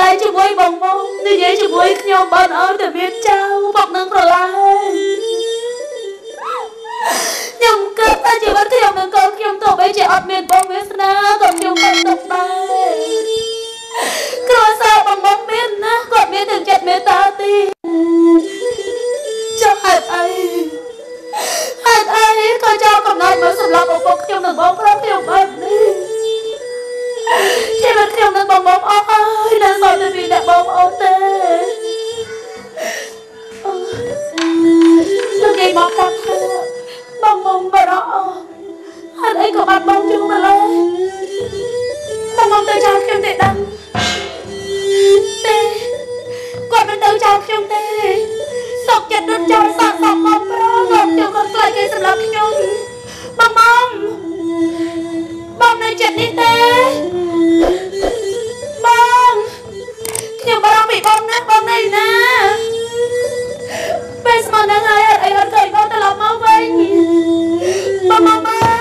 តែជាមួយបងនិយាយជាមួយខ្ញុំបានអត់តែមានចៅមកនឹងប្រឡាយខ្ញុំគិតថាជីវិតខ្ញុំនឹងកូនខ្ញុំទៅបីជាអត់មានបងវាសនាក៏ខ្ញុំមិនទុកដែរគ្រួសារបងមានណាគាត់មានទាំងចិត្តមេត្តាទីចុះហេតុអីក៏ចៅកំណត់មកសម្រាប់ឪពុកខ្ញុំនិងបងប្រុសខ្ញុំបែបនេះជីវិតខ្ញុំនឹងបងអស់ហើយនៅសល់តែពីអ្នកបងប្អូនទេលោកយាយមកប្រាប់ថាបងបារម្ភហេតុអីក៏បាត់បងជុំម្ល៉េះបងទៅចោលខ្ញុំទេដឹងទេគាត់មិនទៅចោលខ្ញុំទេសុកចិត្តរត់ចោលសាកសពមកប្រុសខ្ញុំក៏ខ្លាចគេសម្លាប់ខ្ញុំបងនៅចិត្តនេះទេបងខ្ញុំបារម្ភពីបងណាបងនៅណាពេលស្មោះនឹងហើយអីអត់ឃើញបងត្រឡប់មកវិញបងនៅ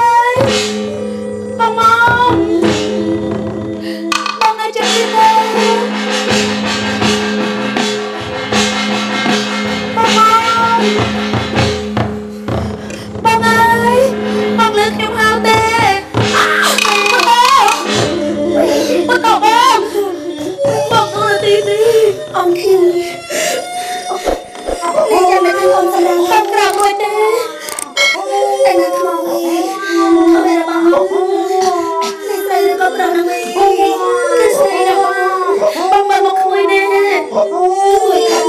ចិត្តនេះទេបងលើខ្ញុំហៅទេបងទៅទីនេះអង្គខ្ញុំនេះចាំតែខ្ញុំសម្រាប់ខាងក្រៅមួយទេតែនៅថ្មវិញเขาเป็นរបស់នេះស្រីឬក៏ប្រុសណាមីគឺស្រីរបស់បងមកក្មួយនេះមួយបង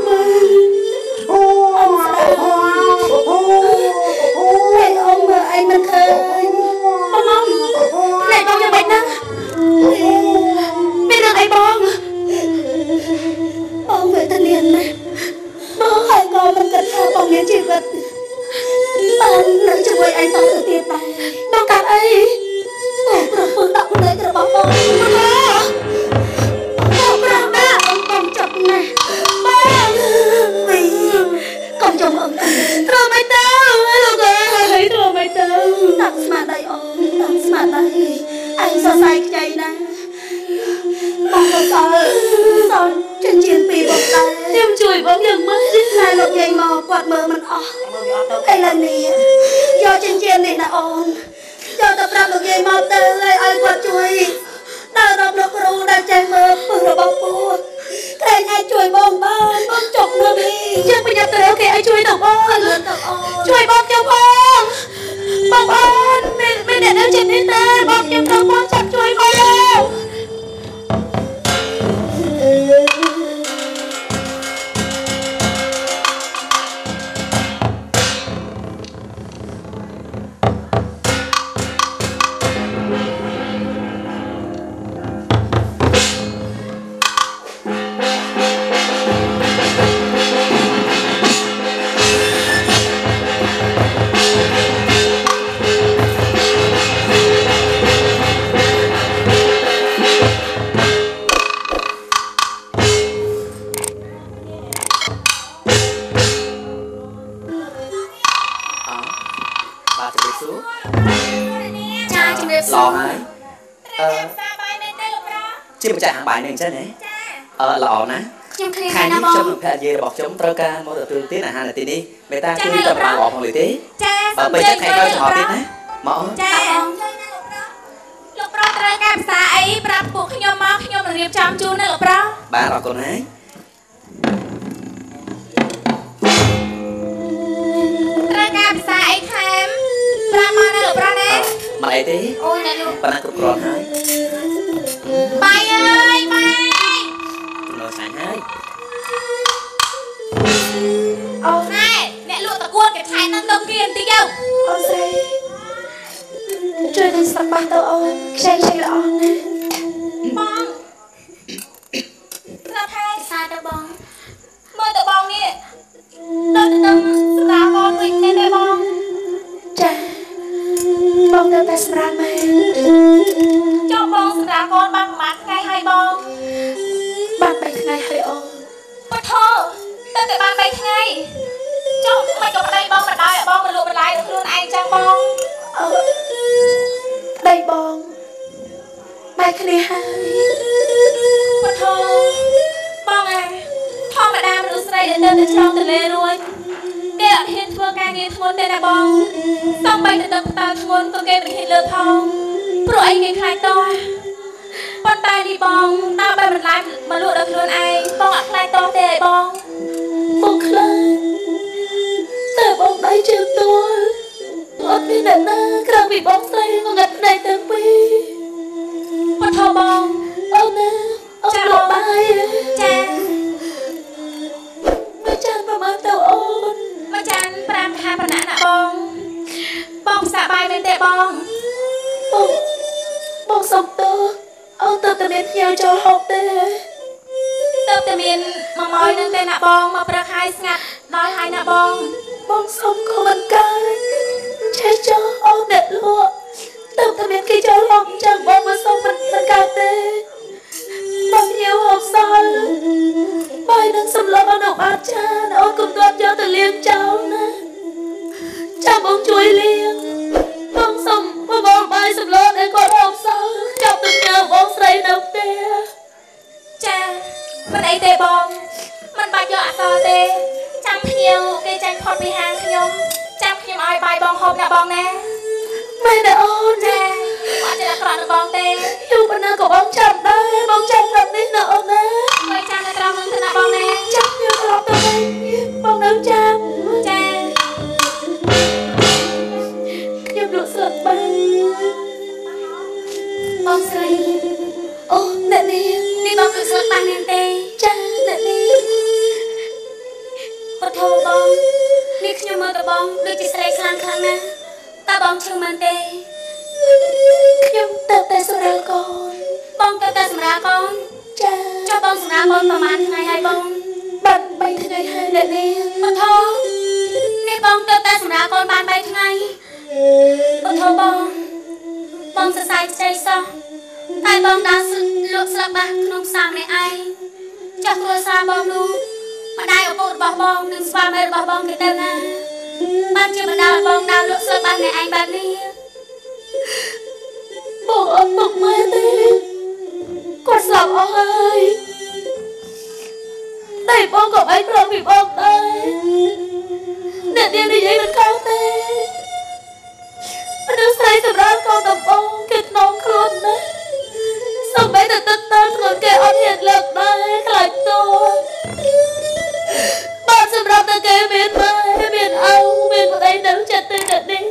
តែអងមើលឯងមិនឃើញបងតែបងយ៉ាងម៉េចណាមានរឿងអីបងវេទនាណាស់បងហើយក៏មិនគិតថាបងមានជីវិតបាននៅជាមួយឯងតទៅទៀតដែរបងកាត់អីបងប្រពន្ធដាក់ភ្នែករបស់បងប្រាំណាបងចាប់ណាស់បងវិញកុំចង់អឹងត្រូវមិនទៅលោកអើយត្រូវមិនទៅដាក់ស្មារតីអូនដាក់ស្មារតីឯងសរសៃខ្ចីណាស់បងក៏សល់ចិញ្ចៀនពីបងដែរខ្ញុំជួយបងយ៉ាងម៉េចតែលោកយាយមកគាត់មើលមិនអស់ឥឡូវនេះយកចិញ្ចៀននេះណាអូនយកទៅប្រាប់លោកយាយមកទៅឲ្យគាត់ជួយដើររកលោកគ្រូដែលចេះមើលពឹសរបស់ពូតែអាចជួយបងបានបងចុកនៅនេះយើងប្រញាប់ទៅរកគេឲ្យជួយទៅបងជួយបងខ្ញុំបងអូនមានអ្នកនៅចិត្តនេះទេបងខ្ញុំត្រូវបងចាប់ជួយបងជាម្ចាស់ហាងបាយនេះអញ្ចឹងណាល្អណាស់ខ្ញុំឃើញហើយណាបងខ្ញុំភរិយារបស់ខ្ញុំត្រូវការមកទទួលទានអាហារនៅទីនេះមេតាជួយតែបានល្អផងលីទេចាបើពេលចិត្តថ្ងៃក្រោយចំហទៀតណាមកចាលោកប្រុសត្រូវការភាសាអីប្រាប់ពួកខ្ញុំមកខ្ញុំនឹងរៀបចំជូនណាលោកប្រុសបាទអរគុណហើយត្រូវការភាសាអីថែមប្រាប់មកណាលោកប្រុសណាមិនអីទេអូយណាលោកប៉ុណ្ណាគ្រប់គ្រាន់ហើយបាយអើយបាយនៅសាញ់ហើយអូណែអ្នកលក់តកួនគេថែនៅទៅគៀនតិចទៅអូស្រីជួយទៅស្ដាប់បាសទៅអូនខ្ចីល្អណាស់បងស្ដាប់ហើយសាទៅបងមើលទៅបងនេះដល់ទៅដឹងស្ដាប់បងវិញទេបងចាបងទៅតែស្រាមែនចុះបងសម្រាប់កូនបានប្រហែលថ្ងៃហើយបងបាន3ថ្ងៃហើយអូនបថោទៅតែបាន3ថ្ងៃចុះមិនក៏ប្តីបងបណ្ដោយឲ្យបងមកលក់បន្លែទៅខ្លួនឯងចឹងបងប្តីបងបែកគ្នាហើយមានធ្ងន់ទេណាបងសំបីទៅទឹកតាធ្ងន់ក៏គេមិនហ៊ានលើកថងព្រោះអីគេខ្លាចតោះប៉ុន្តែនេះបងតើបែបមិនឡាយមកលក់ដល់ខ្លួនឯងបងអត់ខ្លាចតោះទេអីបងបងខ្លាចតែបងដៃជើងទួលអត់មានអ្នកណាក្រៅពីបងស្រីងឹតភ្នែកទាំងពីរមកថោបងអូនណាអូនលក់បាយចាមកចានប្រមាណទៅអូនមកចាន5ខែប៉ុណ្ណាណាបងសាក់បាយមែនទេបងសុំទោសអូនទៅតែមានញ៉ាំចូលហូបទេទៅតែមានមួយម៉ោយនឹងទេណាបងមកប្រឹកហើយស្ងាត់ដល់ហើយណាបងសុំខំមិនកាយឆេះចោលអូនអ្នកលក់ទៅតែមានគេចូលហូបចឹងបងមកសុំមិនកើតទេបងញ៉ាំហូបសល់បាយនឹងសម្លនៅបាតចានអូនកុំទាត់យកទៅលាងចោលណាចាំបងជួយលាងបងសុំបងបាយសម្លដែលគាត់ហូបសល់ចាប់ទៅញ៉ាំបងស្រីនៅផ្ទះចាមិនអីទេបងមិនបាច់យកអសល់ទេចាំភ្ញៀវគេចាញ់ខត់ពីហាងខ្ញុំចាំខ្ញុំឲ្យបាយបងហូបណាបងណាមែនទេអូនចាអត់ចេះអាក្រក់នឹងបងទេយូរប៉ុណ្ណាក៏បងចាំដែរបងចាំប្រាប់នេះណាអូនណាហើយចាំនៅត្រង់នឹងទៅណាបងណាចាំខ្ញុំត្រង់ទៅវិញបងនៅចាំចាខ្ញុំលក់ស្លឹកបាយបងស្រីអូអ្នកនេះបងលក់ស្លឹកបាយមែនទេចាអ្នកនេះពធបងនេះខ្ញុំមើលទៅបងដូចជាស្រីខ្លាំងណាស់តើបងឈឺមែនទេខ្ញុំទៅតែសម្រាប់កូនបងទៅតែសម្រាប់កូនចាចុះបងសម្រាប់កូនប្រហែលថ្ងៃហើយបងបាន3ថ្ងៃហើយអ្នកនេះពធនេះបងទៅតែសម្រាប់កូនបាន3ថ្ងៃពធបងសរសៃใจសោះតែបងដើរលក់ស្លឹកបាសក្នុងផ្សារម្នាក់ឯងចាស់គ្រួសារបងនោះម្ដាយឪពុករបស់បងនិងស្វាមីរបស់បងគេទៅណាបានជាបណ្ដាលបងដើរលក់ស្លឹកបាសម្នាក់ឯងបែបនេះបងអត់ទុកមែនទេគាត់ស្លាប់អស់ហើយតែបងក៏មិនព្រមពីបងដែរអ្នកនាងនិយាយមិនខុសទេមនុស្សស្រីសម្រាប់កូនដំបងគេថ្នមខ្លួនណាសូម្បីតែទឹកតើខ្លួនគេអត់ហ៊ានលើកដែរខ្លាចទោសបានសម្រាប់តែគេមានម៉ែមានឪមានប្តីនៅចិត្តទេអ្នកនាង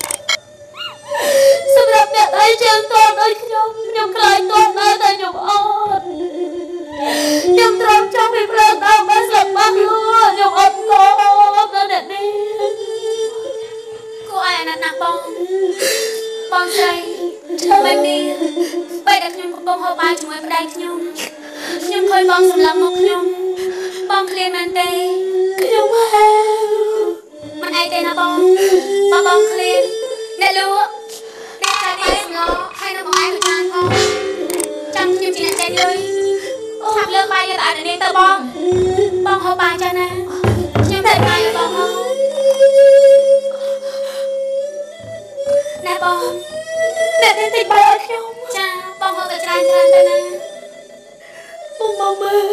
សម្រាប់អ្នកឯងជើងតន់ដូចខ្ញុំខ្លាចតន់ដែរតែខ្ញុំអត់ខ្ញុំត្រង់ចង់ពីព្រឹកដល់បានស្លាប់បាក់លួខ្ញុំអត់គោដល់អ្នកនាងគួរឲ្យអាណិតណាស់បងស្រីមែនទេបែរតែខ្ញុំកំពុងហូបបាយជាមួយប្តីខ្ញុំឃើញបងសម្លឹងមកខ្ញុំបងឃ្លានមែនទេខ្ញុំហៅមិនអីទេណាបងឃ្លានអ្នកលក់អ្នកចាយនេះស្ងោហើយនៅបងឯងទៅខាងផងចាំខ្ញុំជាអ្នកចាយលុយឆាប់លើកបាយយកទៅឲ្យនាងទៅបងហូបបាយចាណាខ្ញុំតែបាយឲ្យបងហូបណែបងអ្នកនេះតិចបាយឲ្យខ្ញុំចាបងហូបទៅច្រើនទៅណាបងមើល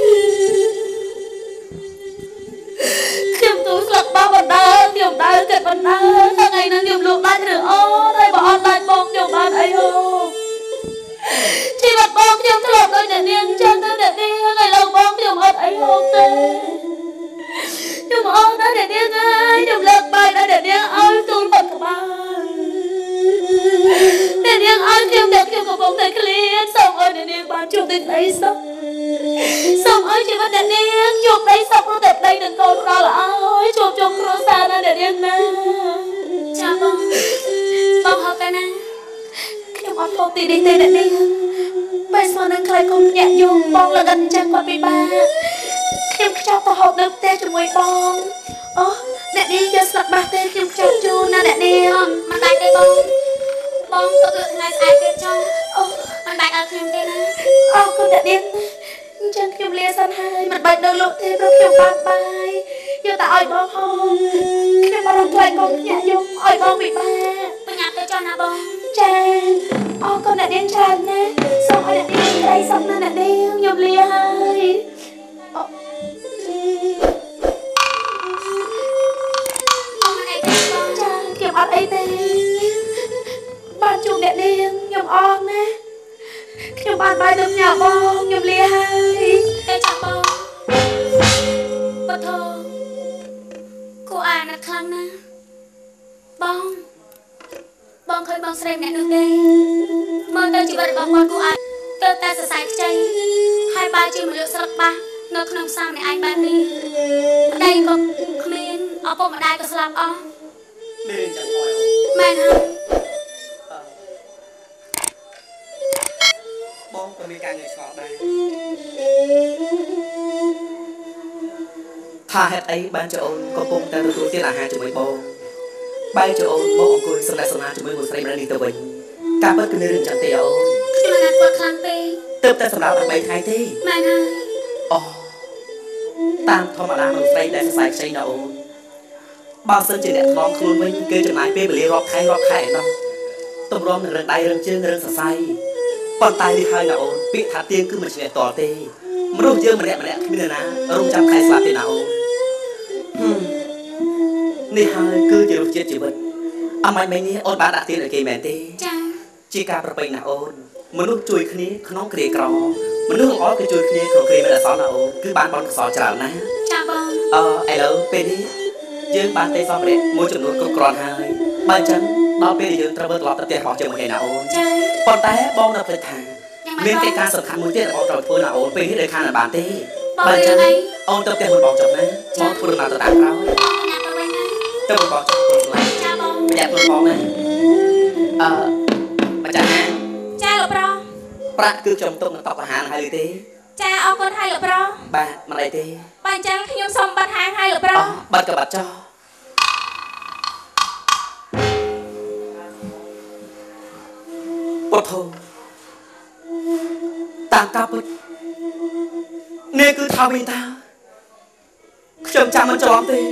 ខ្ញុំទូស្លឹកបោះបណ្ដើខ្ញុំដើរគិតបណ្ដើថ្ងៃហ្នឹងខ្ញុំលក់ដាច់ឬអត់ហើយបើអត់ដាច់បងខ្ញុំបានអីហូបជីវិតបងខ្ញុំធ្លាប់ដូចអ្នកនាងចឹងទៅអ្នកនាងហើយលោកបងខ្ញុំអត់អីហូបទេខ្ញុំអត់ដែរអ្នកនាងហើយខ្ញុំលើកបាយដែរអ្នកនាងឲ្យទូលបាត់ក្បាលអ្នកនាងឲ្យខ្ញុំតែខ្ញុំកំពុងតែឃ្លានសូមឲ្យអ្នកនាងបានជួបតែក្តីសុខសូមឲ្យជីវិតអ្នកនាងជួបក្តីសុខព្រោះតែប្តីនឹងកូនដល់ឲ្យជួបជុំគ្រួសារណាអ្នកនាងណាចាបងហូបទៅណាខ្ញុំអត់ហូបទីនេះទេអ្នកនាងបែរស្មាននឹងខ្លាចកូនញាក់យំបងលិតអញ្ចឹងគាត់ពិបាកខ្ញុំខ្ចប់ទៅហូបនៅផ្ទះជាមួយបងអូអ្នកនាងយកស្លឹកបាសទេខ្ញុំខ្ចប់ជូនណាអ្នកនាងមិនដាច់ទេបងទុកលើថ្ងៃស្អែកទៀតចុះអូមិនដាច់ឲ្យខ្ញុំទេណាអរគុណអ្នកនាងអញ្ចឹងខ្ញុំលាសិនហើយមិនបាច់នៅលក់ទេព្រោះខ្ញុំបានបាយយកតែឲ្យបងហូបខ្ញុំបារម្ភខ្លាចកូនញាក់យំឲ្យបងពិបាកបញ្ញាទៅចុះណាបងចាអរគុណអ្នកនាងច្រើនណាស់សូមឲ្យអ្នកនាងក្តីសុខណាស់អ្នកនាងខ្ញុំលាហើយបងអីខ្ញុំបានបាយទៅញ៉ាំបងខ្ញុំលាហើយតែចាំបងបថោគូអាណាត់ខ្លាំងណាស់បងឃើញបងស្រីម្នាក់នោះទេមើលទៅជីវិតរបស់គាត់គូអាទៅតែសរសៃខ្ចីហើយបើជាមនុស្សស្រុកបាសនៅក្នុងផ្សារម្នាក់ឯងបែបនេះប្តីក៏គ្មានឪពុកម្ដាយក៏ស្លាប់អស់មានចឹងអើយមែនហើយបងក៏មានការងារឆ្លងដែរថាហេតុអីបានចអូនកំពុងតែទទួលទានអាហារជាមួយបងបែរចអូនមកអង្គុយសម្ដែងសនាជាមួយមួយស្រីម្នាក់នេះទៅវិញការពិតគឺរឿងចឹងទេអូនខ្ញុំណាត់គាត់ខ្លាំងពេកទើបតែសម្រាប់តែ3ថ្ងៃទេមែនហើយអូតាមធម្មតាមនុស្សស្រីដែលសរសៃខ្ចីណាអូនបើសិនជាអ្នកថ្លងខ្លួនវិញគឺចំណាយពេលវេលារាប់ខែឯណោះទម្រាំនឹងរឹងដៃរឹងជើងរឹងសរសៃប៉ុន្តែនេះហើយណាអូនពាក្យថាទៀងគឺមិនឆ្លៀតតទេមនុស្សយើងម្នាក់គ្មានណារងចាំខែស្លាប់ទេណាអូននេះហើយគឺជារសជាតិជីវិតអមាញ់មិញនេះអូនបានដាក់ទៀនឲ្យគេមែនទេចាជាការប្រពៃណាអូនមនុស្សជួយគ្នាក្នុងគ្រាក្រមនុស្សល្អគឺជួយគ្នាក្នុងគ្រាមានអសន្នណាអូនគឺបានបនកសលច្រើនណាស់ចាបងឥឡូវពេលនេះយើងបានទេសម្ភារៈមួយចំនួនគ្រប់គ្រាន់ហើយបើអញ្ចឹងដល់ពេលយើងត្រូវត្រឡប់ទៅផ្ទះរបស់យើងមួយឯណាអូនចាប៉ុន្តែបងនៅភ្លេចថាមានកិច្ចការសំខាន់មួយទៀតបងត្រូវធ្វើណាអូនពេលនេះដូចខាងណាបានទេបើអញ្ចឹងអូនទៅផ្ទះមួយបងចុះណាមកធ្វើដំណើរទៅតាមក្រោយណាទៅវិញហើយទៅបងចុះទៅស្លាប់ចាបងប្រយ័ត្នខ្លួនបងណាម្ចាស់ណាចាលោកប្រុសប្រាក់គឺខ្ញុំទុកនៅតុអាហារហើយទេចាអរគុណហើយលោកប្រុសបាទមិនអីទេបើអញ្ចឹងខ្ញុំសូមបាត់ហាងហើយលោកប្រុសបាត់ក៏បាត់ចុះពុទ្ធតាមការពិតនេះគឺថាវិញតាខ្ញុំចាំមិនច្រឡំទេ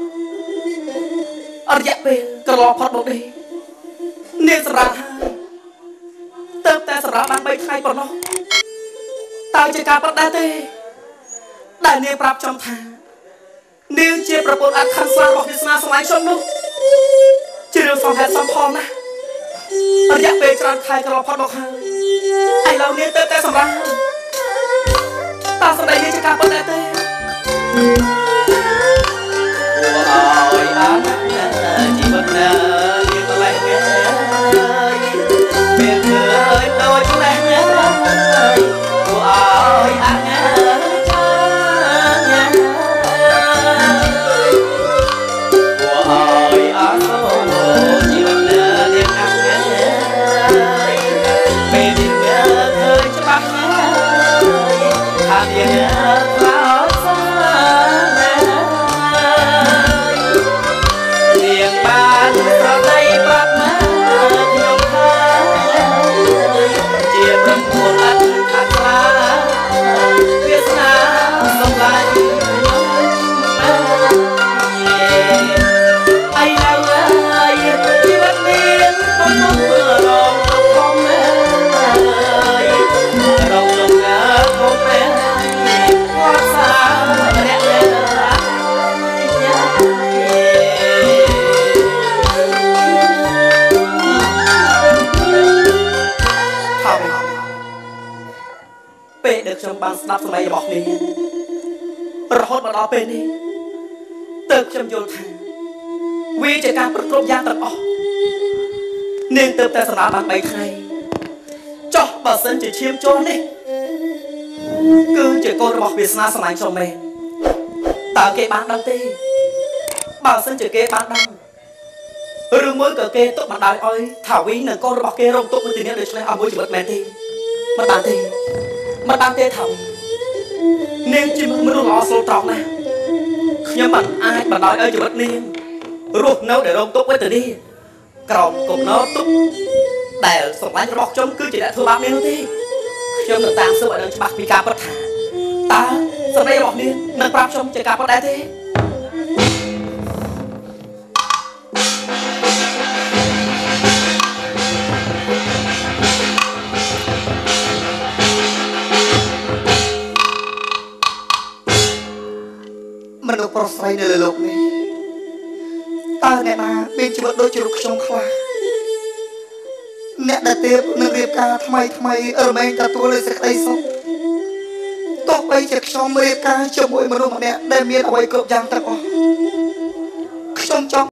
អរិយពេលក្រឡផុតមកនេះនាងសម្រាប់ហើយទៅតែសម្រាប់បាន3ថ្ងៃប៉ុណ្ណោះតើជាការប្រដែរទេដែលនាងប្រាប់ចំថានាងជាប្រពន្ធអខានស្លារបស់វាសនាសម័យខ្ញុំនោះជារឿងសំហេតុសំផលណាស់រយៈពេលច្រើនខែក្រឡផុតមកហើយឥឡូវនាងទៅតែសម្រាប់តើសម្ដីនេះជាការប្រដែរទេអូយអាជីវិតណានាងកន្លែងគេពេលឃើញដូចផ្លែណាអូយអាណាខ្ញុំបានស្ដាប់សម្ដីរបស់នេះរហូតមកដល់ពេលនេះទើបខ្ញុំយល់ថាវាជាការប្រគ្រប់យ៉ាងទាំងអស់នាងទើបតែសម្រាប់បាន3ថ្ងៃចុះបើសិនជាឈាមចូលនេះគឺជាកូនរបស់វាសនាសម័យខ្ញុំមែនតើគេបានដឹងទេបើសិនជាគេបានដឹងឬមួយក៏គេទុកបណ្ដោយឲ្យថាវីនិងកូនរបស់គេរងទុកមួយទីនេះដូច្នេះអស់មួយជីវិតមែនទេមិនបានទេមិនបានទេថានាងជាមនុស្សល្អស្លូតត្រង់ណាស់ខ្ញុំមិនអាចបណ្ដោយឲ្យជីវិតនាងរស់នៅដែលរងទុក្ខវេទនាក្រោមគំនរទុក្ខដែលសម្លាញ់របស់ខ្ញុំគឺជាអ្នកធ្វើបាបនាងនោះទេខ្ញុំនឹងតាមស៊ើបឲ្យដឹងច្បាស់ពីការពិតថាតើសម្ដីរបស់នាងនឹងប្រាប់ខ្ញុំជាការពិតដែរទេមនុស្សប្រុសស្រីនៅលើលោកនេះតើអ្នកណាមានជីវិតដូចជារូបខ្ញុំខ្លះអ្នកដែលទៀបនឹងរៀបការថ្មីរមែងទទួលលើសេចក្តីសុខទោះបីជាខ្ញុំរៀបការជាមួយមនុស្សម្នាក់ដែលមានអ្វីគ្រប់យ៉ាងទាំងអស់ខ្ញុំចង់